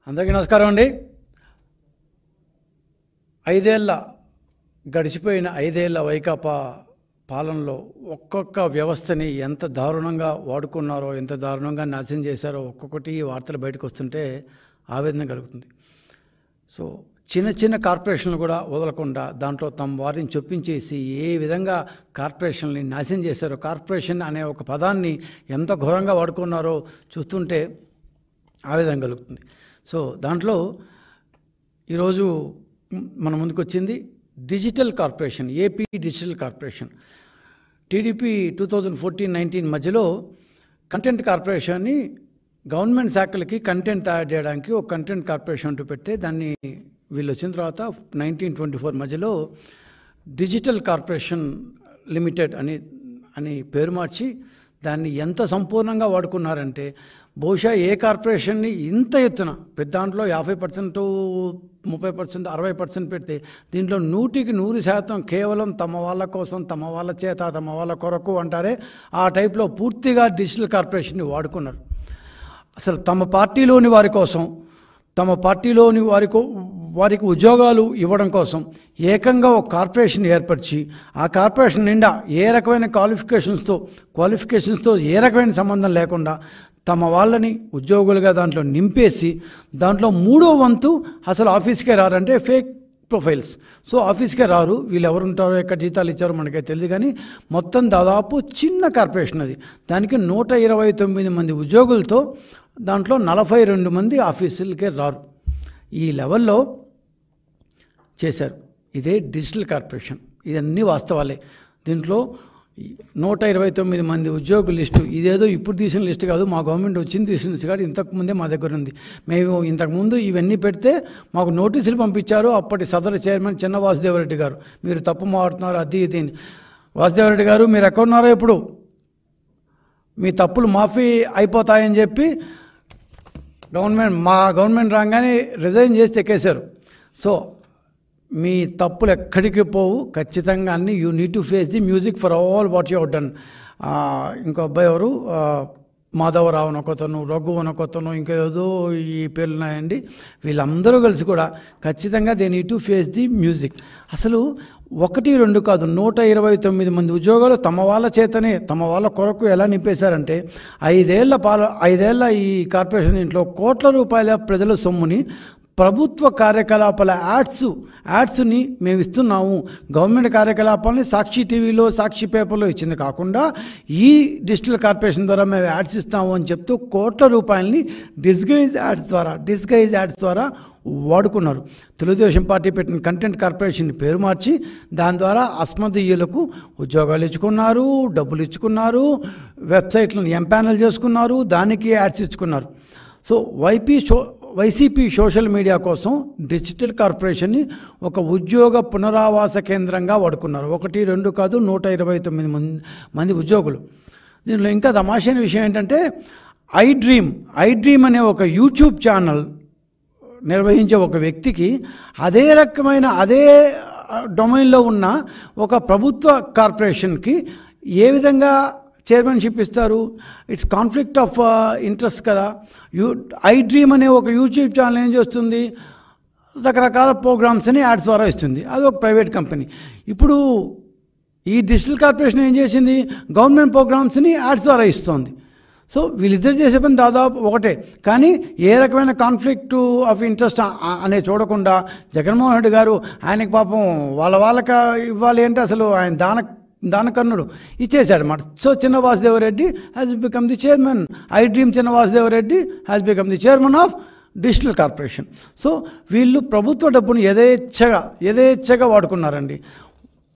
అందరికీ నమస్కారం అండి. గడిచిపోయిన 5 ఏళ్ల వైకాపా పాలనలో ఒక్కొక్క వ్యవస్థని ఎంత దారుణంగా వాడుకున్నారో, ఎంత దారుణంగా నాశనం చేశారో ఒక్కొక్కటి వార్తలు బయటకు వస్తుంటే ఆవేదన కలుగుతుంది. సో చిన్న చిన్న కార్పొరేషన్లు కూడా వదలకుండా దాంట్లో తమ వారిని చొప్పించేసి ఏ విధంగా కార్పొరేషన్ని నాశనం చేశారో, కార్పొరేషన్ అనే ఒక పదాన్ని ఎంత ఘోరంగా వాడుకున్నారో చూస్తుంటే ఆవేదన కలుగుతుంది. సో దాంట్లో ఈరోజు మన ముందుకు వచ్చింది digital corporation, AP digital corporation. TDP 2014-19 మధ్యలో కంటెంట్ కార్పొరేషన్ని గవర్నమెంట్ శాఖలకి కంటెంట్ తయారు చేయడానికి ఒక కంటెంట్ కార్పొరేషన్ అంటూ పెడితే దాన్ని వీళ్ళు వచ్చిన తర్వాత 1924 మధ్యలో డిజిటల్ కార్పొరేషన్ లిమిటెడ్ అని పేరు మార్చి దాన్ని ఎంత సంపూర్ణంగా వాడుకున్నారంటే, బహుశా ఏ కార్పొరేషన్ని ఇంత ఎత్తున పెద్ద దాంట్లో 50%, 30%, 60% పెడితే దీంట్లో 100% కేవలం తమ వాళ్ళ కోసం, తమ వాళ్ళ చేత, తమ వాళ్ళ కొరకు అంటారే ఆ టైప్లో పూర్తిగా డిజిటల్ కార్పొరేషన్ని వాడుకున్నారు. అసలు తమ పార్టీలోని వారి కోసం, తమ పార్టీలోని వారికి ఉద్యోగాలు ఇవ్వడం కోసం ఏకంగా ఒక కార్పొరేషన్ ఏర్పరిచి ఆ కార్పొరేషన్ నిండా ఏ రకమైన క్వాలిఫికేషన్స్తో ఏ రకమైన సంబంధం లేకుండా తమ వాళ్ళని ఉద్యోగులుగా దాంట్లో నింపేసి దాంట్లో 3వ వంతు అసలు ఆఫీస్కే రారంటే ఫేక్ ప్రొఫైల్స్. సో ఆఫీస్కే రారు, వీళ్ళు ఎవరు ఉంటారో, ఎక్కడ జీతాలు ఇచ్చారో మనకే తెలియదు. కానీ మొత్తం దాదాపు చిన్న కార్పొరేషన్ అది. దానికి 129 మంది ఉద్యోగులతో దాంట్లో 42 మంది ఆఫీసులకే రారు. ఈ లెవెల్లో చేశారు. ఇదే డిజిటల్ కార్పొరేషన్. ఇదన్నీ వాస్తవాలే. దీంట్లో 129 మంది ఉద్యోగుల లిస్టు, ఇదేదో ఇప్పుడు తీసిన లిస్టు కాదు, మా గవర్నమెంట్ వచ్చింది తీసిన లిస్టు కాదు, ఇంతకుముందే మా దగ్గర ఉంది. మేము ఇంతకుముందు ఇవన్నీ పెడితే మాకు నోటీసులు పంపించారు అప్పటి సదరు చైర్మన్ చిన్న వాసుదేవరెడ్డి గారు, మీరు తప్పు మారుతున్నారు అది ఇది. వాసుదేవరెడ్డి గారు మీరు ఎక్కడున్నారో ఇప్పుడు, మీ తప్పులు మాఫీ అయిపోతాయని చెప్పి మా గవర్నమెంట్ రాగానే రిజైన్ చేసి చెక్కేశారు. సో మీ తప్పులు ఎక్కడికి పోవు, ఖచ్చితంగా అన్ని you need to face the music for all what you have done. ఇంకో అబ్బాయి ఎవరు, మాధవరావు అనొకతను, రఘు అనొకతను, ఇంకేదో ఈ పేర్లు ఉన్నాయండి. వీళ్ళందరూ కలిసి కూడా ఖచ్చితంగా they need to face the music. అసలు 1, 2 కాదు, 129 మంది ఉద్యోగాలు తమ వాళ్ళ చేతనే, తమ వాళ్ళ కొరకు ఎలా నింపేశారంటే 5 ఏళ్ల ఈ కార్పొరేషన్ ఇంట్లో కోట్ల రూపాయల ప్రజల సొమ్ముని ప్రభుత్వ కార్యకలాపాల యాడ్స్ని మేము ఇస్తున్నాము, గవర్నమెంట్ కార్యకలాపాలని సాక్షి టీవీలో, సాక్షి పేపర్లో ఇచ్చింది కాకుండా ఈ డిజిటల్ కార్పొరేషన్ ద్వారా మేము యాడ్స్ ఇస్తాము అని చెప్తూ కోట్ల రూపాయలని డిస్గైజ్ యాడ్స్ ద్వారా వాడుకున్నారు. తెలుగుదేశం పార్టీ పెట్టిన కంటెంట్ కార్పొరేషన్ పేరు మార్చి దాని ద్వారా అస్మదీయులకు ఉద్యోగాలు ఇచ్చుకున్నారు, డబ్బులు ఇచ్చుకున్నారు, వెబ్సైట్లను ఎంపానల్ చేసుకున్నారు, దానికి యాడ్స్ ఇచ్చుకున్నారు. సో వైసీపీ సోషల్ మీడియా కోసం డిజిటల్ కార్పొరేషన్ని ఒక ఉద్యోగ పునరావాస కేంద్రంగా వాడుకున్నారు. 1, 2 కాదు, 129 మంది ఉద్యోగులు. దీనిలో ఇంకా తమాషైన విషయం ఏంటంటే ఐ డ్రీమ్ అనే ఒక యూట్యూబ్ ఛానల్ నిర్వహించే ఒక వ్యక్తికి అదే డొమైన్లో ఉన్న ఒక ప్రభుత్వ కార్పొరేషన్కి ఏ విధంగా చైర్మన్షిప్ ఇస్తారు? ఇట్స్ కాన్ఫ్లిక్ట్ ఆఫ్ ఇంట్రెస్ట్ కదా. ఐ డ్రీమ్ అనే ఒక యూట్యూబ్ ఛానల్ ఏం చేస్తుంది, రకరకాల ప్రోగ్రామ్స్ని యాడ్స్ ద్వారా ఇస్తుంది, అది ఒక ప్రైవేట్ కంపెనీ. ఇప్పుడు ఈ డిజిటల్ కార్పొరేషన్ ఏం చేసింది, గవర్నమెంట్ ప్రోగ్రామ్స్ని యాడ్స్ ద్వారా ఇస్తుంది. సో వీళ్ళిద్దరు చేసే పని దాదాపు ఒకటే, కానీ ఏ రకమైన కాన్ఫ్లిక్ట్ ఆఫ్ ఇంట్రెస్ట్ అనే చూడకుండా జగన్మోహన్ రెడ్డి గారు ఆయనకి పాపం వాళ్ళకి ఇవ్వాలి అంటే అసలు ఆయన దానకర్ణుడు ఇచ్చేశాడు అన్నమాట. So Chinna Vasudeva Reddy has become the chairman. I Dream Chinna Vasudeva Reddy has become the chairman of digital corporation. So వీళ్ళు ప్రభుత్వ డబ్బును యథేచ్ఛగా వాడుకున్నారండి.